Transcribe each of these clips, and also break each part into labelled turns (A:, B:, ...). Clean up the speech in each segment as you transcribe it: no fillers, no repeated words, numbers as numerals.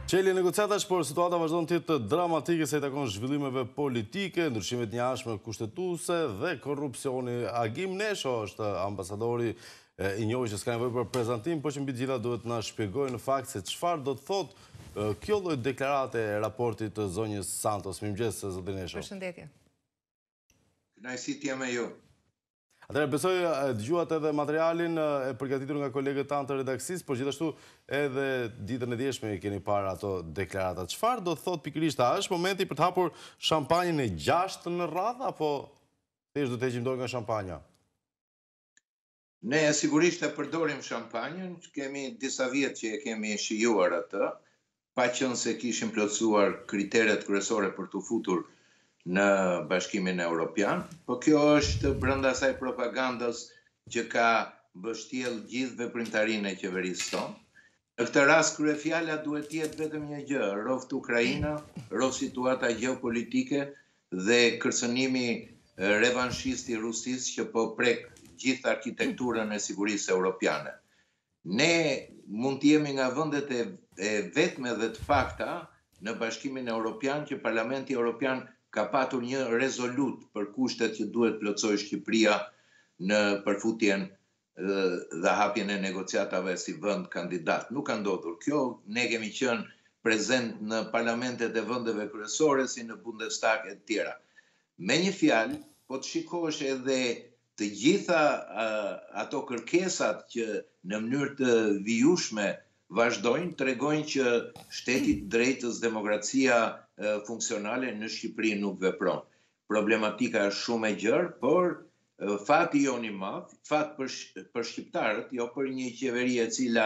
A: Qeli negociatash, por situata vazhdon të jetë dramatike se i takon zhvillimeve politike, ndryshimet njashme kushtetuese dhe korrupsioni. Agim Nesho është ambasadori i njohur që s'ka nevojë për prezantim, por që mbi të gjitha duhet na shpjegojë në fakt se çfarë do të thotë kjo lloj deklarate e raportit të zonjës Santos. Mirëmëngjes, zoti Nesho.
B: Përshëndetje.
C: Kënaqësi të jam me ju.
A: Atëherë besoj dëgjuat edhe materialin e përgatitur nga kolegët tanë të redaksisë, por gjithashtu edhe ditën e djeshme keni parë ato deklarata. Çfarë do të thotë pikërisht? A është momenti për të hapur shampanjën e 6 në radhë apo thjesht do të heqim dorë nga shampanja?
C: Ne sigurisht e përdorim shampanjën, kemi disa vjet që e kemi shijuar atë, pa qenë se kishim plotësuar kriteret kryesore për të futur në Bashkimin Evropian, po kjo është brenda asaj propagandës që ka mbështjell gjithë veprimtarinë e qeverisë tonë. Në këtë rast kryefjala duhet të jetë vetëm një gjë, roft Ukraina, roft situata gjeopolitike dhe kërcënimi revanshist i Rusisë që po prek gjithë arkitekturën e sigurisë europiane. Ne mund të jemi nga vendet e vetme dhe të pakta në Bashkimin Evropian që Parlamenti Evropian ka patur një rezolut për kushtet që duhet plotësoj Shqipëria në përfutjen dhe hapjen e negociatave si vend kandidat. Nuk ka ndodhur kjo, ne kemi qenë prezent në parlamentet e vendeve kryesore si në Bundestag e tjera. Me një fjalë, po të shikosh edhe të gjitha ato kërkesat që në mënyrë të vijushme vazhdojnë, tregojnë që shteti i drejtës, demokracia funksionale në Shqipëri nuk vepron. Problematika është shumë e gjerë, por fati jo një madh, fat për shqiptarët, jo për një qeveri e cila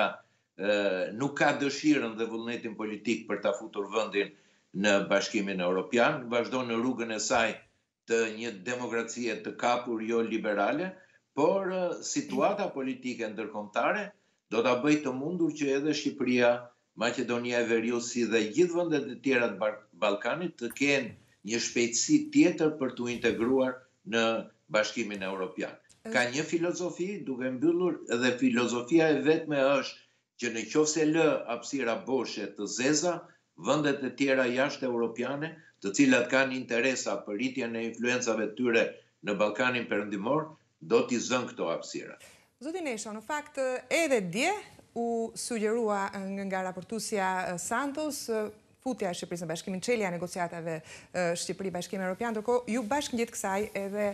C: nuk ka dëshirën dhe vullnetin politik për ta futur vendin në Bashkimin Evropian, vazhdon në rrugën e saj të një demokracie të kapur jo liberale, por situata politike ndërkombëtare do ta bëjë të mundur që edhe Shqipëria, Maqedonia e Veriut dhe gjithë vendet e tjera të Ballkanit të kenë një shpejtësi tjetër për t'u integruar në Bashkimin Evropian. Ka një filozofi duke mbyllur dhe filozofia e vetme është që në qoftë se lë hapësira boshe të zeza, vendet e tjera jashtë europiane, të cilat kanë interesa për rritjen e influencave të tyre në Ballkanin Perëndimor, do t'i zënë këto hapësira.
B: Zoti Nesho, në fakt edhe dje u sugjerua nga raportuesja Santos futja e Shqipërisë në Bashkimin, çelja e negociatave Shqipëri-Bashkimi Evropian, ndërkohë ju bashkëngjitë kësaj edhe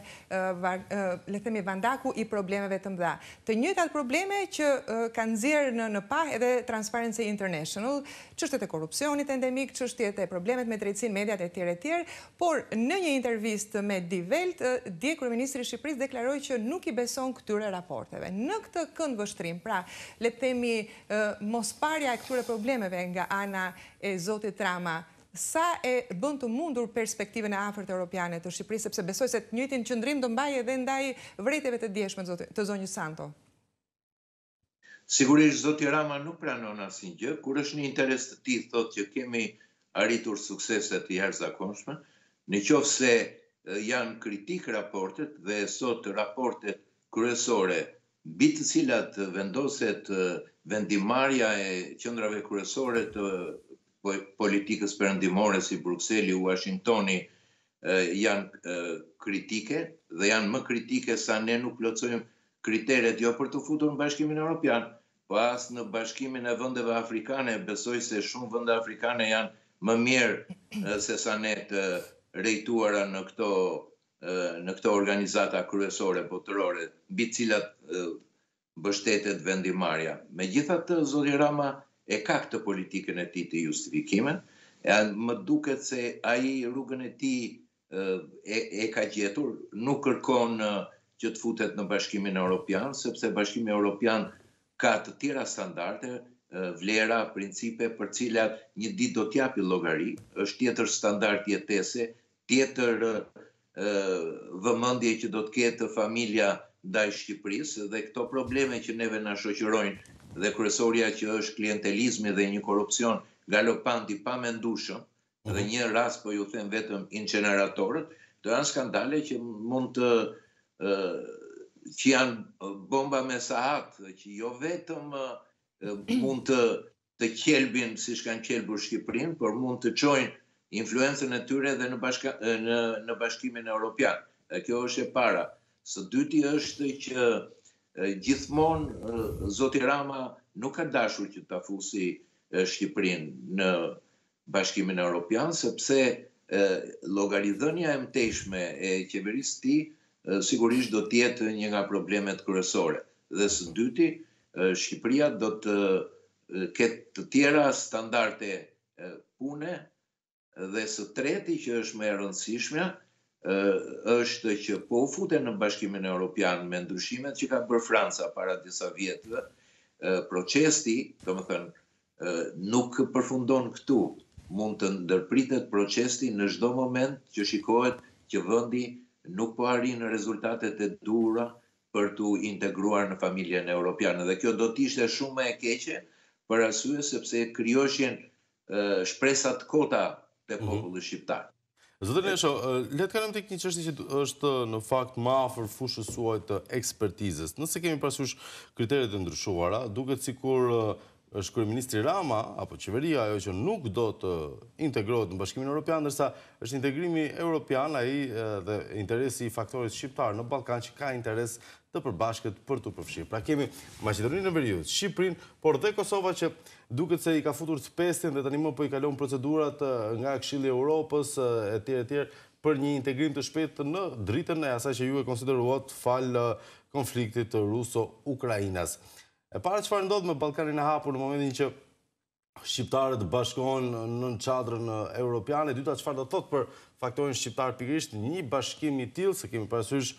B: le të themi vandaku i problemeve të mëdha. Të njëjtat probleme që kanë nxjerrë në pah edhe Transparency International, çështjet e korrupsionit endemik, çështjet e problemet me drejtësinë, mediat e tjerë, por në një intervistë me Die Welt, dje kryeministri i Shqipërisë deklaroi që nuk i beson këtyre raporteve. Në këtë këndvështrim, pra le të themi mosparja e këtyre problemeve nga ana e zotit Rama, sa e bën të mundur perspektivën e afërt europiane të Shqipërisë, sepse besoj se të njëjtin qëndrim do mbajë edhe ndaj vërejtjeve të djeshme të zonjës Santo?
C: Sigurisht zoti Rama nuk pranon asnjë gjë, kur është në interes të tij thotë që kemi arritur suksese të jashtëzakonshme, në qoftë se janë kritik raportet dhe sot raportet kryesore mbi të cilat vendoset vendimarrja e qendrave kryesore të politikës perëndimore si Brukseli, Washingtoni janë kritike dhe janë më kritike sa ne nuk plotësojmë kriteret jo për të futur në Bashkimin Evropian, po as në Bashkimin e vendeve afrikane. Besoj se shumë vende afrikane janë më mirë se sa ne të rejtuara në këto organizata kryesore botërore, mbi të cilat mbështetet vendimarrja. Megjithatë, zoti Rama e ka këtë politikën e tij të justifikimin, më duket se ai rrugën e tij e ka gjetur, nuk kërkon që të futet në Bashkimin Evropian, sepse Bashkimi Evropian ka të tjera standarde, vlera, principe për cilat një ditë do t'japi llogari, është tjetër standard jetese, tjetër vëmendje që do të ketë familja ndaj Shqipërisë dhe këto probleme që neve na shoqërojnë dhe kryesorja që është klientelizmi dhe një korrupsion galopant i pamendueshëm, dhe një rast po ju them vetëm inceneratorët, do janë skandale që mund të që janë bomba me sahat, që jo vetëm mund të të qelbin si shkanë qelbur Shqipërinë, por mund të çojnë influencën e tyre edhe në Bashkimin Evropian. Dhe kjo është e para. Së dyti është që gjithmonë zoti Rama nuk ka dashur që ta fusi Shqipërinë në Bashkimin Evropian, sepse llogaridhënia e mëtejshme e qeverisë së tij sigurisht do të jetë një nga problemet kryesore. Dhe së dyti, Shqipëria do të ketë të tjera standarde pune, dhe së treti që është më e rëndësishme është që po u futen në Bashkimin Evropian me ndryshimet që ka bërë Franca para disa vjetëve, procesi, domethënë, nuk përfundon këtu. Mund të ndërpritet procesi në çdo moment që shikohet që vendi nuk po arrin rezultatet e duhura për t'u integruar në familjen evropiane. Dhe kjo do të ishte shumë më e keqe për arsye sepse krijoheshin shpresa të kota te populli shqiptar.
A: Zotër Nesho, le të kalojmë tek një çështje që është në fakt më afër fushës suaj të ekspertizës. Nëse kemi parasysh kriteret e ndryshuara, duket sikur është kryeministri Rama apo qeveria ajo që nuk do të integrohet në Bashkimin Evropian, ndërsa është integrimi evropian ai dhe interesi i faktorit shqiptar në Ballkan që ka interes të përbashkët për t'u përfshirë. Pra kemi Maqedoninë e Veriut, Shqipërinë, por dhe Kosova që duket se i ka futur spestin dhe tani më po i kalon procedurat nga Këshilli i Evropës etj për një integrim të shpejtë në dritën e asaj që ju e konsideruat fal konfliktit ruso-ukrainas. E para çfarë ndodh me Ballkanin e hapur në momentin që shqiptarët bashkohen në çadrën europiane, e dyta çfarë do thotë për faktorin shqiptar pikërisht një bashkim i tillë, se kemi parasysh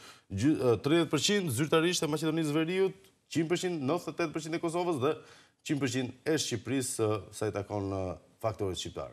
A: 30% zyrtarisht e Maqedonisë Veriut, 100%, 98% e Kosovës dhe 100% e Shqipërisë sa i takon faktorit shqiptar.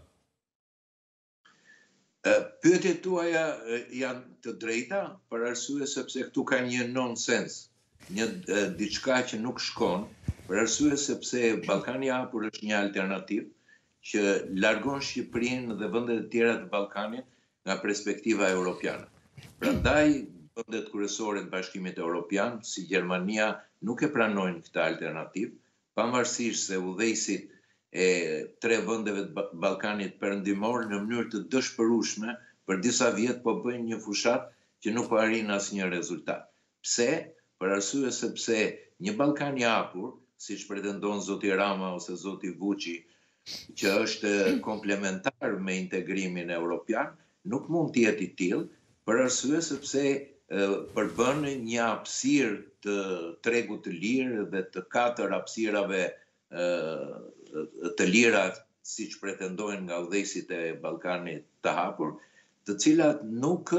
C: Pyetjet tuaja janë të drejta për arsye sepse këtu ka një nonsens, një diçka që nuk shkon, për arsye sepse Ballkani i hapur është një alternativë që largon Shqipërinë dhe vendet e tjera të Ballkanit nga perspektiva europiane. Prandaj vendet kryesore të Bashkimit Evropian, si Gjermania, nuk e pranojnë këtë alternativë, pavarësisht se udhëheqësit e 3 vendeve të Ballkanit perëndimor në mënyrë të dëshpërueshme për disa vjet po bëjnë një fushat që nuk po arrin asnjë rezultat. Pse? Për arsye sepse një Ballkan i hapur, siç pretendon zoti Rama ose zoti Vuçi, që është komplementar me integrimin evropian, nuk mund të jetë i tillë, për arsye sepse përbën një hapësirë të tregut të lirë dhe të 4 hapësirave të lira, siç pretendojnë nga udhëheqësit e Ballkanit të hapur, të cilat nuk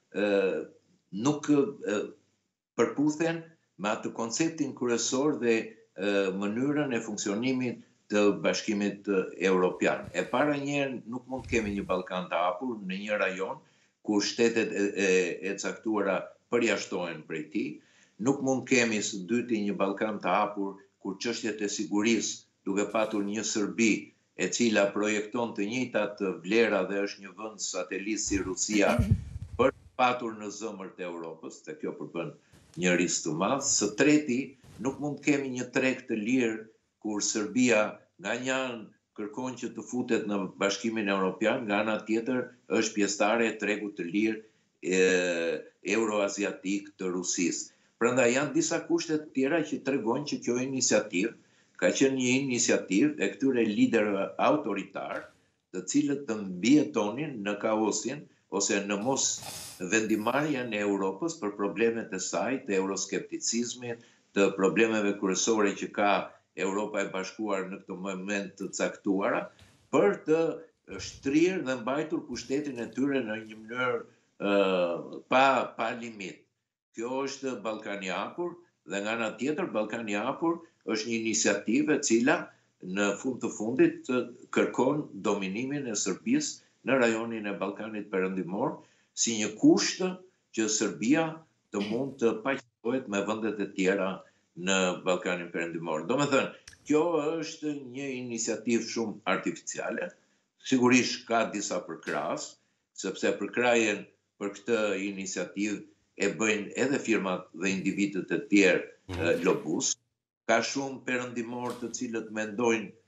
C: përputhen me atë konceptin kryesor dhe mënyrën e funksionimit të Bashkimit Evropian. E para njëherë nuk mund të kemi një Ballkan të hapur në një rajon ku shtetet e caktuara përjashtohen prej tij. Nuk mund të kemi së dyti një Ballkan të hapur kur çështjet e sigurisë, duke patur një Serbi e cila projekton të njëjtat vlera dhe është një vend satelit si Rusia, për patur në zëmër të Europës, dhe kjo përbën një risk të madh. Së treti, nuk mund të kemi një treg të lirë kur Serbia nga një anë kërkon që të futet në Bashkimin Evropian, nga ana tjetër është pjesëtare e tregut të lirë euroaziatik të Rusisë. Prandaj janë disa kushte të tjera që tregojnë që kjo iniciativë ka qenë një iniciativë e këtyre liderëve autoritar, të cilët të mbijetonin në kaosin ose në mos vendimarrjen e Europës për problemet e saj, të euroskepticizmit, të problemeve kryesore që ka Europa e Bashkuar në këtë moment të caktuara, për të shtrirë dhe mbajtur pushtetin e tyre në një mënyrë pa limit. Kjo është Ballkani i hapur, dhe nga ana tjetër Ballkani i hapur është një iniciativë e cila në fund të fundit kërkon dominimin e Serbisë në rajonin e Ballkanit Perëndimor si një kusht që Serbia të mund të paqësohet me vendet e tjera në Ballkanin Perëndimor. Domethënë, kjo është një iniciativë shumë artificiale. Sigurisht ka disa përkrahas, sepse përkrahjen për këtë iniciativë e bëjnë edhe firmat dhe individët e tjerë lobus. Ka shumë perëndimor të cilët mendojnë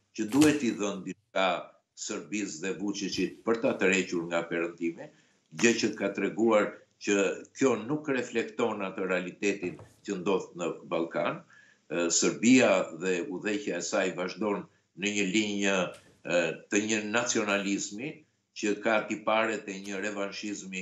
C: që duhet i dhënë diçka Serbisë dhe Vučićit për ta tërhequr nga perëndimi, gjë që ka treguar që kjo nuk reflekton atë realitetin që ndodh në Ballkan. Serbia dhe udhëheqja e saj vazhdon në një linjë të një nacionalizmi që ka tiparet e një revanshizmi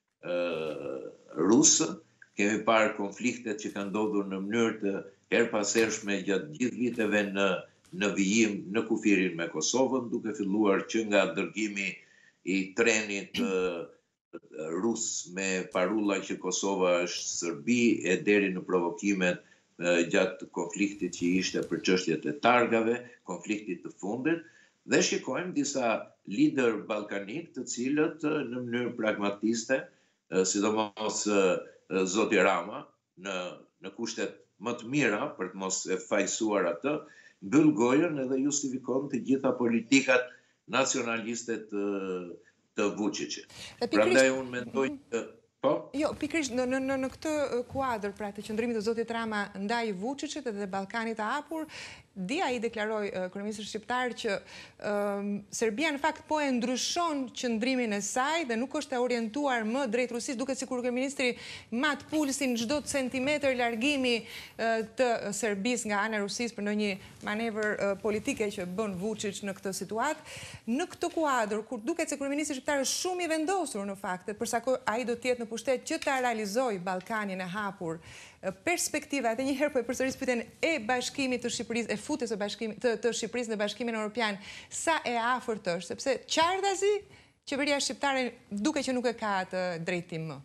C: rusë. Kemi parë konfliktet që kanë ndodhur në mënyrë të herpasershme gjatë gjithë viteve në vijim në kufirin me Kosovën, duke filluar që nga dërgimi i trenit rus me parulla që Kosova është Serbi e deri në provokimet gjatë konfliktit që ishte për çështjet e targave, konfliktit të fundit, dhe shikojmë disa lider ballkanik të cilët në mënyrë pragmatiste, sidomos zoti Rama, në kushtet më të mira për të mos e fajsuar atë, mbyll gojën edhe justifikon të gjitha politikat nacionaliste të Vučićit. Prandaj unë mendoj që
B: Jo, pikërisht në këtë kuadër pra të qëndrimit të zotit Rama ndaj Vučićit dhe Ballkanit të hapur, dia ai deklaroi kryeministri shqiptar që Serbia në fakt po e ndryshon qëndrimin e saj dhe nuk është e orientuar më drejt Rusisë, duket sikur kryeministri mat pulsin çdo centimetër largimi të Serbisë nga ana e Rusisë për ndonjë manevër politike që bën Vučić në këtë situatë. Në këtë kuadër, kur duket se kryeministri shqiptar është shumë i vendosur në fakt, përsa ai do të jetë në pushtet që ta realizojë Ballkanin e hapur, perspektiva, edhe një herë po e përsëris pyetjen e bashkimit të Shqipërisë, e futjes të Shqipërisë në Bashkimin Evropian, sa e afërt është, sepse qartazi qeveria shqiptare duket që nuk e ka atë drejtim më.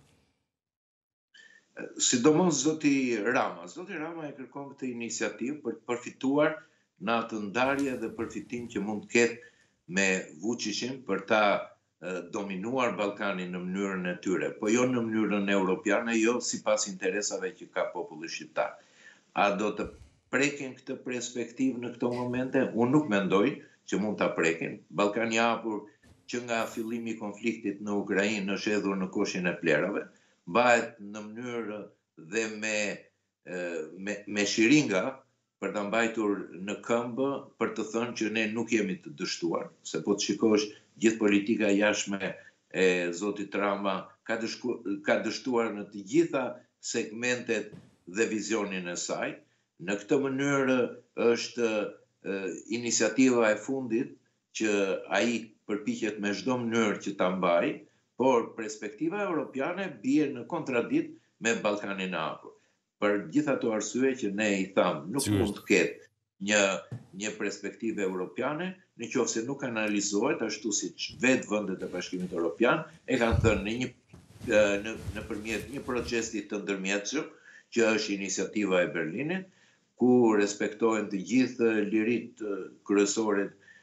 C: Sidomos zoti Rama. Zoti Rama e kërkon këtë iniciativë për të përfituar në atë ndarje dhe përfitim që mund të ketë me Vučićin për ta dominuar Ballkanin në mënyrën e tyre, po jo në mënyrën europiane, jo sipas interesave që ka populli shqiptar. A do të prekin këtë perspektivë në këto momente? Unë nuk mendoj që mund ta prekin. Ballkani i hapur që nga fillimi i konfliktit në Ukrainë është hedhur në koshin e plerave, bëhet në mënyrë dhe me shiringa për ta mbajtur në këmbë për të thënë që ne nuk jemi të dështuar, se po të shikosh gjithë politika jashtme e zotit Rama ka dështuar në të gjitha segmentet dhe vizionin e saj. Në këtë mënyrë është iniciativa e fundit që ai përpiqet me çdo mënyrë që ta mbajë, por perspektiva europiane bie në kontradikt me Ballkanin e hapur. Për gjithë ato arsye që ne i tham, nuk mund të ketë një perspektivë europiane, nëse nuk analizohet ashtu siç vetë vendet e Bashkimit Evropian e kanë thënë nëpërmjet një procesi të ndërmjetshëm, që është iniciativa e Berlinit, ku respektohen të gjithë liritë kryesore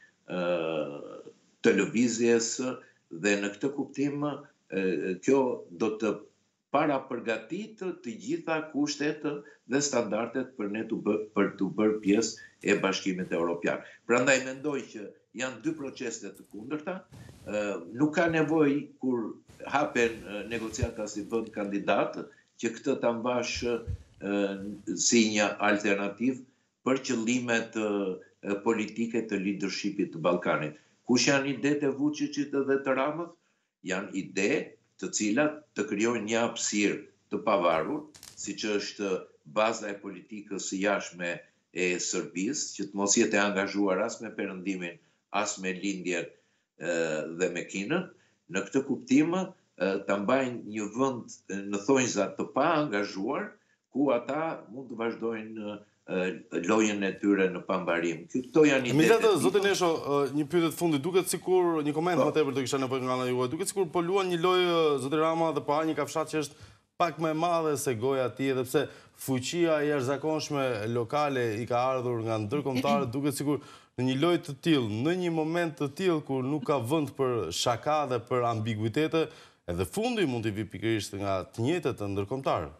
C: të lëvizjes dhe në këtë kuptim kjo do të para përgatit të gjitha kushtet dhe standardet për ne për të bërë pjesë e Bashkimit Evropian. Prandaj mendoj që janë dy procese të kundërta, nuk ka nevojë kur hapen negociata si vend kandidat që këtë ta mbash si një alternativë për qëllimet politike të leadershipit të Ballkanit. Kush janë idetë e Vučićit dhe të Ramës? Janë ide të cilat të krijojnë një hapësirë të pavarur, siç është baza e politikës së jashtme e Serbisë, që të mos jetë e angazhuar as me perëndimin, as me lindjen dhe me Kinën. Në këtë kuptim ta mbajnë një vend në thonjza të pa angazhuar, ku ata mund të vazhdojnë lojën e tyre në pambarim. Këto janë idetë.
A: Megjithatë, zoti Nesho, një pyetje të fundit, duket sikur një koment më tepër do kisha nevojë nga ana juaj. Duket sikur po luan një lojë zoti Rama dhe po ha një kafshat që është pak më e madhe se goja e tij, edhe pse fuqia e jashtëzakonshme lokale i ka ardhur nga ndërkombëtarët, duket sikur në një lojë të tillë, në një moment të tillë kur nuk ka vend për shaka dhe për ambiguitete, edhe fundi mund të vi pikërisht nga të njëjtët të ndërkombëtarët.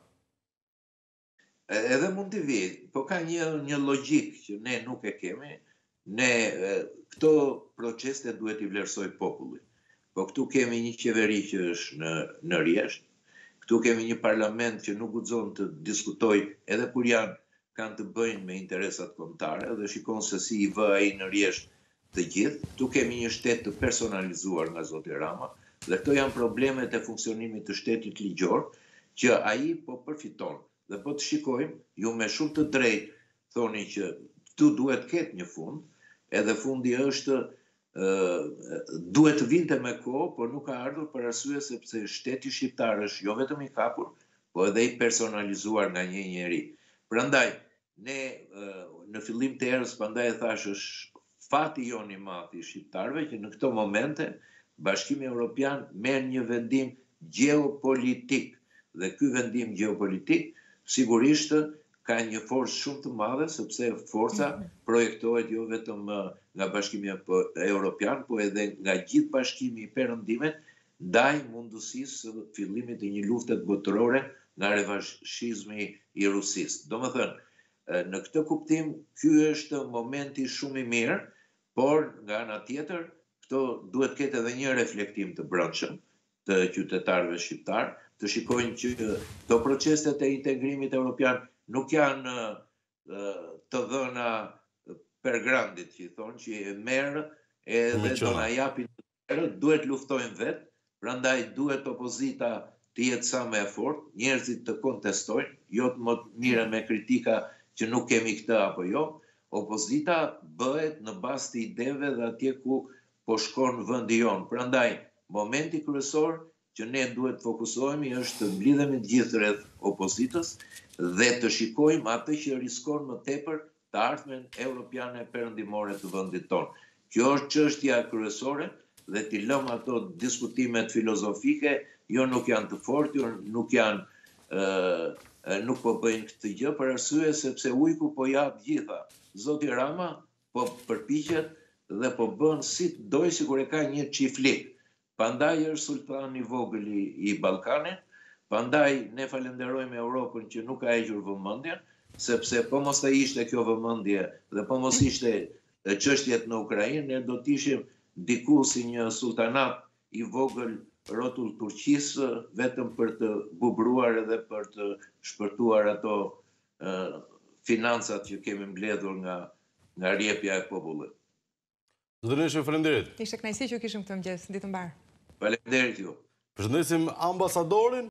C: Edhe mund të vi, po ka një logjik që ne nuk e kemi. Ne këto procese duhet i vlerësoj populli. Po këtu kemi një qeveri që është në rjesht, këtu kemi një parlament që nuk guxon të diskutojë edhe kur janë kanë të bëjnë me interesat kombëtare dhe shikon se si i vë ai në rresht të gjithë. Tu kemi një shtet të personalizuar nga zoti Rama dhe këto janë problemet e funksionimit të shtetit ligjor që ai po përfiton. Dhe po të shikojmë, ju me shumë të drejtë thoni që këtu duhet ketë një fund, edhe fundi është duhet të vinte me kohë, por nuk ka ardhur për arsye sepse shteti shqiptar është jo vetëm i kapur, po edhe i personalizuar nga një njeri. Prandaj, ne në fillim të erës, prandaj e thash, është fati jon i madh i shqiptarëve që në këto momente Bashkimi Evropian merr një vendim gjeopolitik dhe ky vendim gjeopolitik sigurisht ka një forcë shumë të madhe, sepse forca projektohet jo vetëm nga Bashkimi Evropian, po edhe nga gjithë bashkimi i perëndimit ndaj mundësisë së fillimit të një lufte botërore nga revanshizmi i Rusisë. Domethënë, në këtë kuptim, ky është momenti shumë i mirë, por nga ana tjetër, këto duhet ketë edhe një reflektim të brendshëm të qytetarëve shqiptar, të shikojnë që këto proceset e integrimit evropian nuk janë të dhëna per grandit, që i thonë, që e merë edhe do na japin të tjerë, duhet luftojnë vetë, prandaj duhet opozita të jetë sa më e fortë, njerëzit të kontestojnë, jo të më mire me kritika që nuk kemi këtë apo jo, opozita bëhet në bazë të ideve dhe atje ku po shkon vendi jonë. Prandaj, momenti kryesor që ne duhet të fokusohemi është të mblidhemi të gjithë rreth opozitës dhe të shikojmë atë që riskon më tepër të ardhmen europiane perëndimore të vendit tonë. Kjo është çështja kryesore dhe t'i lëmë ato diskutimet filozofike, jo nuk janë të fortë, nuk po bëjnë këtë gjë për arsye sepse ujku po jap gjitha. Zoti Rama po përpiqet dhe po bën si doj sikur e ka një çiflik. Pandaj është sultani i vogël i Ballkanit, pandaj ne falenderojmë Europën që nuk ka hequr vëmendjen, sepse po mos ta ishte kjo vëmendje dhe po mos ishte çështjet në Ukrainë, ne do të ishim diku si një sultanat i vogël rrotull Turqisë vetëm për të bubruar edhe për të shpërtuar ato financat që kemi mbledhur nga rrjepja e popullit.
A: Zoti Nesho, faleminderit.
B: Ishte kënaqësi që kishim këtë mëngjes, ditë mbar.
C: Faleminderit ju.
A: Përshëndesim ambasadorin.